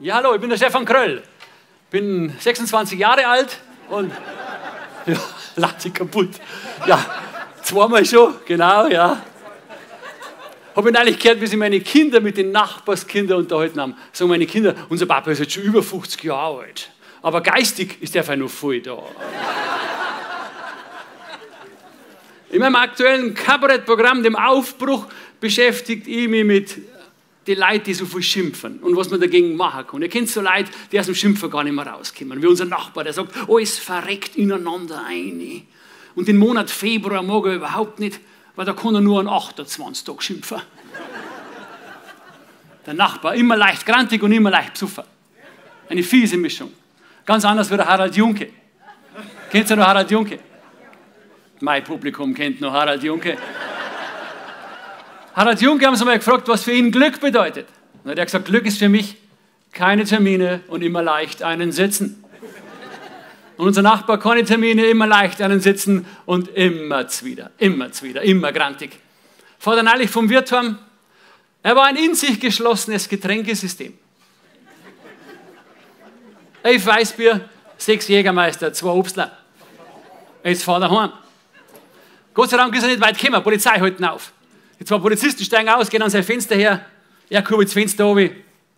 Ja, hallo, ich bin der Stefan Kröll. Bin 26 Jahre alt und ja, lacht sich kaputt. Ja, zweimal schon, genau, ja. Habe ich eigentlich gehört, wie sich meine Kinder mit den Nachbarskindern unterhalten haben. Sagen meine Kinder, unser Papa ist jetzt schon über 50 Jahre alt. Aber geistig ist der einfach noch voll da. In meinem aktuellen Kabarettprogramm, dem Aufbruch, beschäftigt ich mich mit den Leuten, die so viel schimpfen und was man dagegen machen kann. Ihr kennt so Leute, die aus dem Schimpfen gar nicht mehr rauskommen. Wie unser Nachbar, der sagt, alles verreckt ineinander ein. Und den Monat Februar mag er überhaupt nicht, weil da kann er nur an 28 Tagen schimpfen. Der Nachbar, immer leicht grantig und immer leicht psuffer. Eine fiese Mischung. Ganz anders wie der Harald Junke. Kennt ihr noch Harald Junke? Mein Publikum kennt noch Harald Junke. Harald Junke haben sie mal gefragt, was für ihn Glück bedeutet. Und er hat gesagt, Glück ist für mich keine Termine und immer leicht einen sitzen. Und unser Nachbar, keine Termine, immer leicht einen sitzen und immer zwider, immer grantig. Vor dann eilig vom Wirt heim, er war ein in sich geschlossenes Getränkesystem. 11 Weißbier, 6 Jägermeister, 2 Obstler. Jetzt fahrt er heim. Gott sei Dank ist er nicht weit gekommen, Polizei halten auf. Die 2 Polizisten steigen aus, gehen an sein Fenster her, er kurbelt das Fenster runter.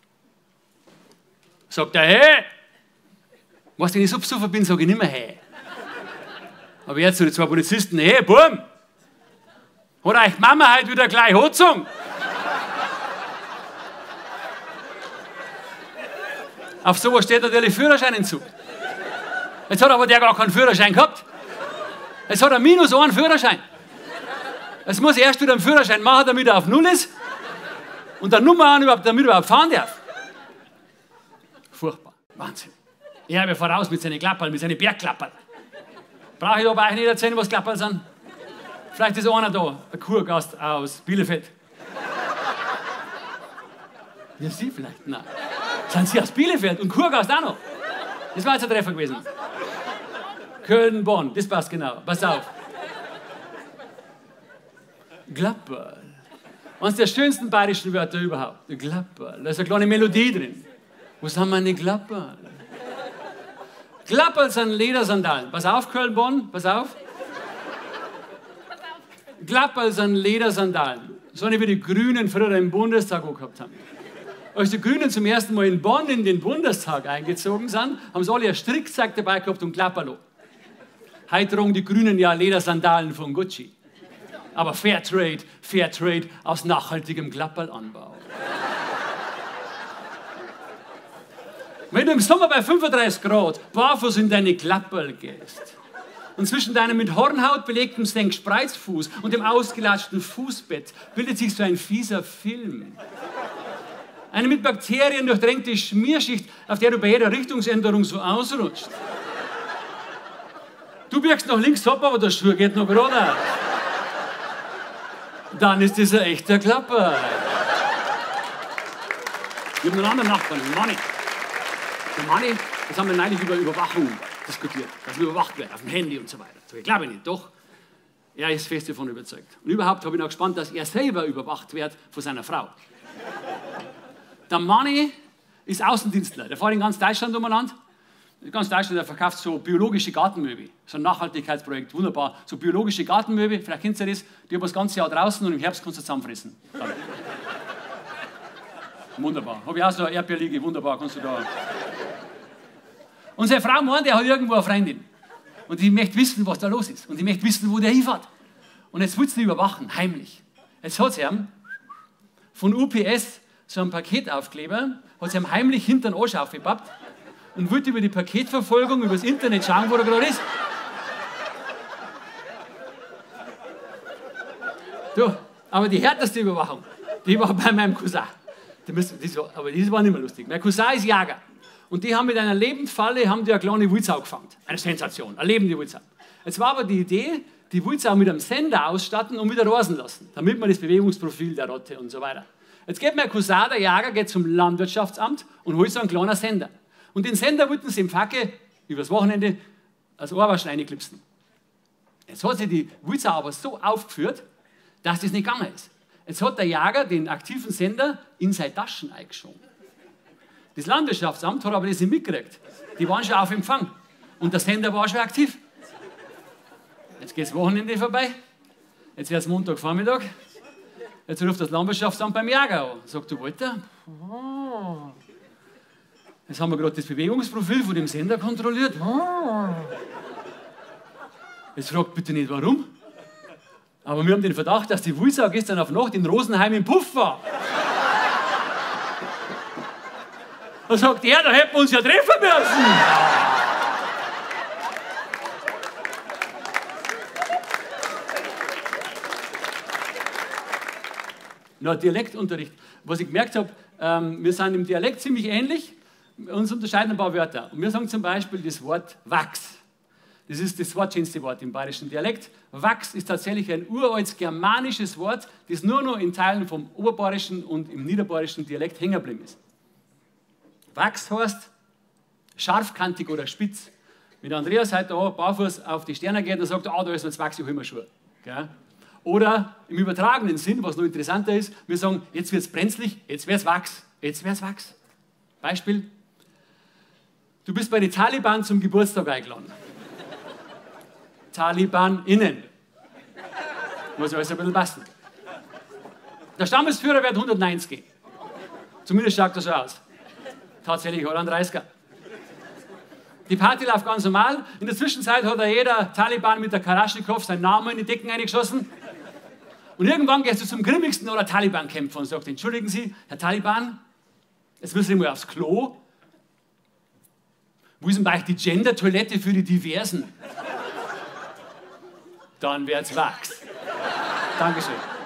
Sagt er, hey! Was, wenn ich so besoffen bin, sage ich nicht mehr hey. Aber jetzt zu den 2 Polizisten, hey, Burm! Hat euch die Mama heute wieder gleich angezogen? Auf sowas steht natürlich Führerscheinentzug. Jetzt hat aber der gar keinen Führerschein gehabt. Jetzt hat er minus einen Führerschein. Jetzt muss er erst wieder einen Führerschein machen, damit er auf Null ist. Und dann Nummer an, damit er überhaupt fahren darf. Furchtbar. Wahnsinn. Er habe voraus mit seinen Klappern, mit seinen Bergklappern. Brauche ich aber euch nicht erzählen, was Klappern sind? Vielleicht ist einer da, ein Kurgast aus Bielefeld. Ja, Sie vielleicht? Nein. Sind Sie aus Bielefeld und Kurgast auch noch? Das war jetzt ein Treffer gewesen. Köln, Bonn, das passt genau. Pass auf. Glapperl. Eines der schönsten bayerischen Wörter überhaupt. Glapperl. Da ist eine kleine Melodie drin. Wo sind meine Glapperl? Glapperl sind Ledersandalen. Pass auf, Köln, Bonn, pass auf. Glapperl sind Ledersandalen. So eine wie die Grünen früher im Bundestag auch gehabt haben. Als die Grünen zum ersten Mal in Bonn in den Bundestag eingezogen sind, haben sie alle ein Strickzeug dabei gehabt und Klapperlo. Heute tragen die Grünen ja Ledersandalen von Gucci. Aber Fairtrade aus nachhaltigem Klapperlanbau. Wenn du im Sommer bei 35 Grad barfuß in deine Klapperl gehst und zwischen deinem mit Hornhaut belegten Senkspreizfuß und dem ausgelatschten Fußbett bildet sich so ein fieser Film. Eine mit Bakterien durchtränkte Schmierschicht, auf der du bei jeder Richtungsänderung so ausrutscht. Du biegst nach links ab, aber der Schuh geht noch gerade. Dann ist das ein echter Klapper. Ich habe einen anderen Nachbarn, den Manni. Der Manni, das haben wir neulich über Überwachung diskutiert, dass man überwacht wird, auf dem Handy und so weiter. Ich glaube nicht, doch. Er ist fest davon überzeugt. Und überhaupt habe ich noch gespannt, dass er selber überwacht wird von seiner Frau. Der Manni ist Außendienstler, der fährt in ganz Deutschland umeinander. In ganz Deutschland, der verkauft so biologische Gartenmöbel. So ein Nachhaltigkeitsprojekt, wunderbar. So biologische Gartenmöbel, vielleicht kennt ihr das, die haben das ganze Jahr draußen und im Herbst kannst du zusammenfressen. Dann. Wunderbar. Habe ich auch so eine Erdbeerliege, wunderbar, kannst du da. Und seine Frau meint, der hat irgendwo eine Freundin. Und die möchte wissen, was da los ist. Und die möchte wissen, wo der hinfährt. Und jetzt will sie ihn überwachen, heimlich. Jetzt hat sie ihm von UPS so einen Paketaufkleber, hat sie ihm heimlich hinter den Arsch aufgepappt und wollte über die Paketverfolgung, über das Internet schauen, wo er gerade ist. Du, aber die härteste Überwachung, die war bei meinem Cousin. Aber das war nicht mehr lustig. Mein Cousin ist Jäger. Und die haben mit einer Lebendfalle eine kleine Wildsau gefangen. Eine Sensation, eine lebende Wildsau. Jetzt war aber die Idee, die Wildsau mit einem Sender ausstatten und wieder rasen lassen, damit man das Bewegungsprofil der Ratte und so weiter. Jetzt geht mein Cousin, der Jäger, geht zum Landwirtschaftsamt und holt so einen kleinen Sender. Und den Sender wollten sie im Facke übers Wochenende als Ohrwaschleine klipsen. Jetzt hat sich die Wildsau aber so aufgeführt, dass das nicht gegangen ist. Jetzt hat der Jäger den aktiven Sender in seine Taschen eingeschoben. Das Landwirtschaftsamt hat aber das nicht mitgekriegt. Die waren schon auf Empfang. Und der Sender war schon aktiv. Jetzt geht das Wochenende vorbei. Jetzt wird es Montagvormittag. Jetzt ruft das Landwirtschaftsamt beim Jäger an. Sagt der Walter, jetzt haben wir gerade das Bewegungsprofil von dem Sender kontrolliert. Jetzt fragt bitte nicht, warum. Aber wir haben den Verdacht, dass die Wulsau gestern auf Nacht in Rosenheim im Puff war. Da sagt er, da hätten wir uns ja treffen müssen. Na, Dialektunterricht. Was ich gemerkt habe, wir sind im Dialekt ziemlich ähnlich. Uns unterscheiden ein paar Wörter. Und wir sagen zum Beispiel das Wort Wachs. Das ist das wortschönste Wort im bayerischen Dialekt. Wachs ist tatsächlich ein uraltes germanisches Wort, das nur noch in Teilen vom oberbayerischen und im niederbayerischen Dialekt hängen geblieben ist. Wachs heißt scharfkantig oder spitz. Wenn der Andreas heute da barfuß auf die Sterne geht und sagt, da ist jetzt Wachs, ich hol mir Schuhe. Gell? Oder im übertragenen Sinn, was noch interessanter ist, wir sagen, jetzt wird es brenzlig, jetzt wird es Wachs, jetzt wird es Wachs. Beispiel, du bist bei den Taliban zum Geburtstag eingeladen. Taliban innen. Muss alles ein bisschen passen. Der Stammesführer wird 190 gehen. Zumindest schaut das so aus. Tatsächlich hat er einen 30er. Die Party läuft ganz normal. In der Zwischenzeit hat jeder Taliban mit der Kalaschnikow seinen Namen in die Decken eingeschossen. Und irgendwann gehst du zum grimmigsten aller Taliban-Kämpfer und sagst, entschuldigen Sie, Herr Taliban, jetzt müssen Sie mal aufs Klo. Wo ist denn bei euch die Gender-Toilette für die Diversen? Dann wird's Wachs. Dankeschön.